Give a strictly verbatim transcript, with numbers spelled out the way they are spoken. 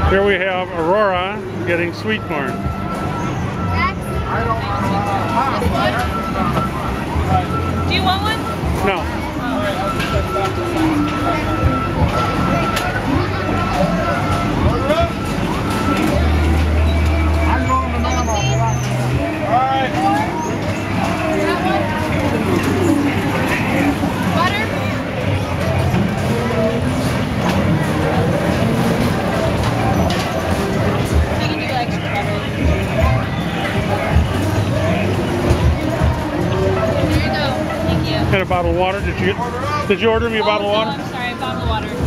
Here we have Aurora getting sweet corn. Do you want one? No. And a bottle of water. Did you get, did you order me a bottle of water? Oh, no, I'm sorry, a bottle of water.